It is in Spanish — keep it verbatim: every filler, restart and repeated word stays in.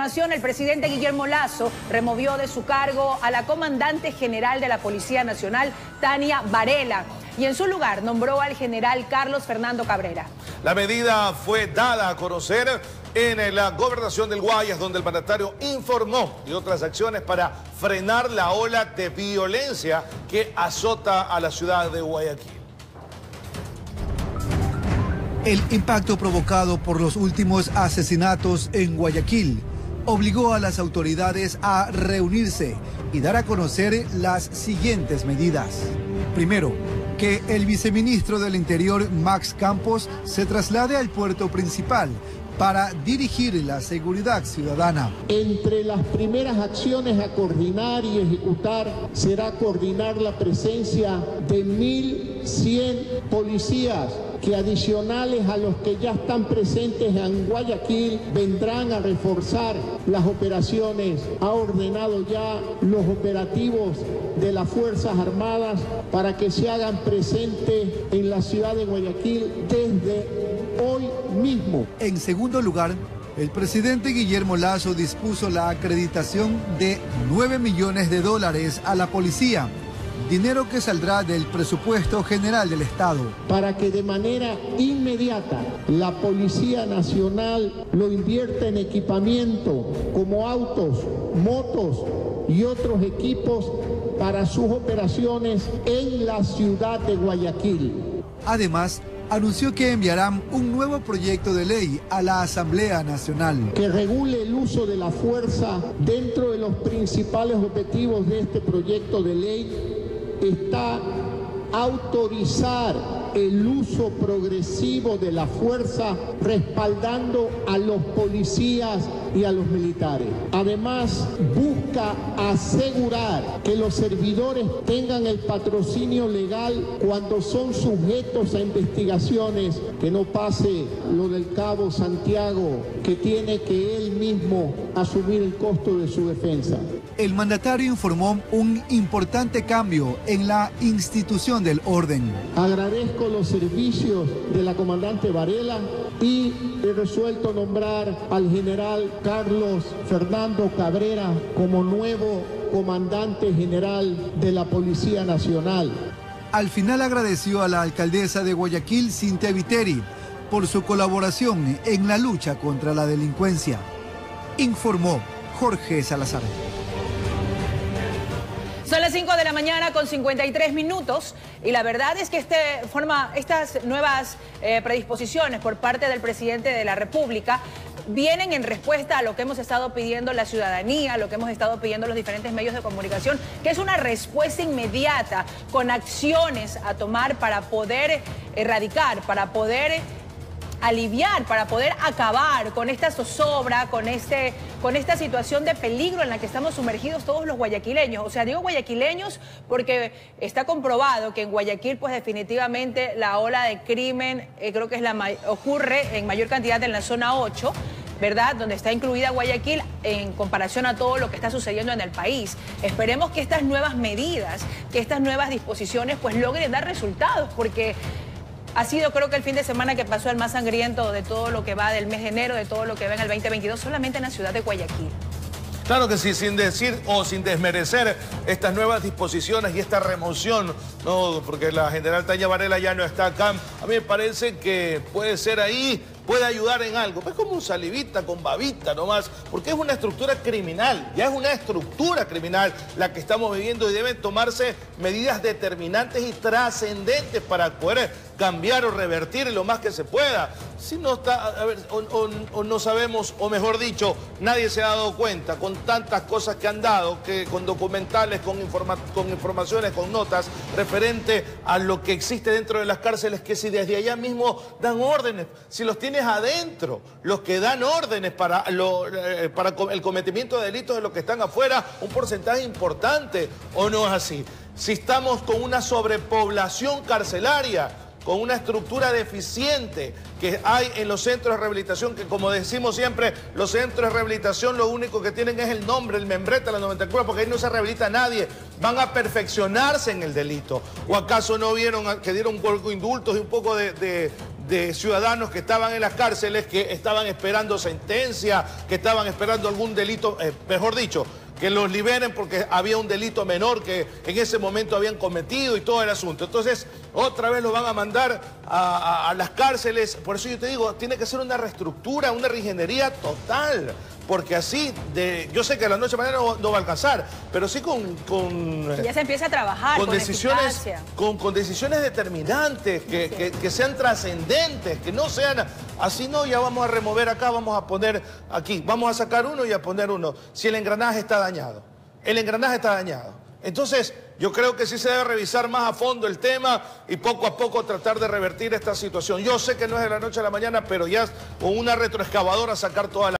información, el presidente Guillermo Lasso removió de su cargo a la comandante general de la Policía Nacional, Tania Varela, y en su lugar nombró al general Carlos Fernando Cabrera. La medida fue dada a conocer en la gobernación del Guayas, donde el mandatario informó de otras acciones para frenar la ola de violencia que azota a la ciudad de Guayaquil. El impacto provocado por los últimos asesinatos en Guayaquil obligó a las autoridades a reunirse y dar a conocer las siguientes medidas. Primero, que el viceministro del Interior, Max Campos, se traslade al puerto principal para dirigir la seguridad ciudadana. Entre las primeras acciones a coordinar y ejecutar será coordinar la presencia de mil cien policías que, adicionales a los que ya están presentes en Guayaquil, vendrán a reforzar las operaciones. Ha ordenado ya los operativos de las Fuerzas Armadas para que se hagan presentes en la ciudad de Guayaquil desde hoy mismo. En segundo lugar, el presidente Guillermo Lasso dispuso la acreditación de nueve millones de dólares a la policía, dinero que saldrá del presupuesto general del Estado. Para que de manera inmediata la Policía Nacional lo invierta en equipamiento como autos, motos y otros equipos para sus operaciones en la ciudad de Guayaquil. Además, anunció que enviarán un nuevo proyecto de ley a la Asamblea Nacional que regule el uso de la fuerza. Dentro de los principales objetivos de este proyecto de ley está autorizar el uso progresivo de la fuerza, respaldando a los policías y a los militares. Además, busca asegurar que los servidores tengan el patrocinio legal cuando son sujetos a investigaciones, que no pase lo del cabo Santiago, que tiene que él mismo asumir el costo de su defensa. El mandatario informó un importante cambio en la institución del orden. Agradezco los servicios de la comandante Varela y he resuelto nombrar al general Carlos Fernando Cabrera como nuevo comandante general de la Policía Nacional. Al final agradeció a la alcaldesa de Guayaquil, Cintia Viteri, por su colaboración en la lucha contra la delincuencia. Informó Jorge Salazar. Son las cinco de la mañana con cincuenta y tres minutos y la verdad es que este forma, estas nuevas eh, predisposiciones por parte del presidente de la República vienen en respuesta a lo que hemos estado pidiendo la ciudadanía, lo que hemos estado pidiendo los diferentes medios de comunicación, que es una respuesta inmediata con acciones a tomar para poder erradicar, para poder aliviar, para poder acabar con esta zozobra, con, este, con esta situación de peligro en la que estamos sumergidos todos los guayaquileños. O sea, digo guayaquileños porque está comprobado que en Guayaquil, pues definitivamente la ola de crimen eh, creo que es la ocurre en mayor cantidad en la zona ocho, ¿verdad? Donde está incluida Guayaquil en comparación a todo lo que está sucediendo en el país. Esperemos que estas nuevas medidas, que estas nuevas disposiciones, pues logren dar resultados, porque ha sido, creo que el fin de semana que pasó el más sangriento de todo lo que va del mes de enero, de todo lo que va en el veinte veintidós, solamente en la ciudad de Guayaquil. Claro que sí, sin decir o sin desmerecer estas nuevas disposiciones y esta remoción, no, porque la general Tania Varela ya no está acá. A mí me parece que puede ser ahí, puede ayudar en algo. Pues como un salivita con babita nomás, porque es una estructura criminal, ya es una estructura criminal la que estamos viviendo y deben tomarse medidas determinantes y trascendentes para poder cambiar o revertir lo más que se pueda. Si no está, a ver, o, o, o no sabemos, o mejor dicho, nadie se ha dado cuenta con tantas cosas que han dado, que con documentales, con, informa, con informaciones, con notas, referente a lo que existe dentro de las cárceles, que si desde allá mismo dan órdenes, si los tienes adentro, los que dan órdenes para, lo, eh, para el cometimiento de delitos de los que están afuera, un porcentaje importante, ¿o no es así? Si estamos con una sobrepoblación carcelaria, con una estructura deficiente que hay en los centros de rehabilitación, que como decimos siempre, los centros de rehabilitación lo único que tienen es el nombre, el membrete, la nomenclatura, porque ahí no se rehabilita a nadie. van a perfeccionarse en el delito. ¿O acaso no vieron que dieron un poco de indultos y un poco de, de, de ciudadanos que estaban en las cárceles, que estaban esperando sentencia, que estaban esperando algún delito, eh, mejor dicho, que los liberen porque había un delito menor que en ese momento habían cometido y todo el asunto? Entonces, otra vez los van a mandar a, a, a las cárceles. Por eso yo te digo, tiene que ser una reestructura, una reingeniería total. Porque así, de, yo sé que a la noche de mañana no, no va a alcanzar, pero sí con... con ya se empieza a trabajar con, con decisiones, eficacia. Con, con decisiones determinantes, que, sí. que, que sean trascendentes, que no sean... Así no, ya vamos a remover acá, vamos a poner aquí, vamos a sacar uno y a poner uno. Si el engranaje está dañado, el engranaje está dañado. Entonces, yo creo que sí se debe revisar más a fondo el tema y poco a poco tratar de revertir esta situación. Yo sé que no es de la noche a la mañana, pero ya con una retroexcavadora sacar toda la...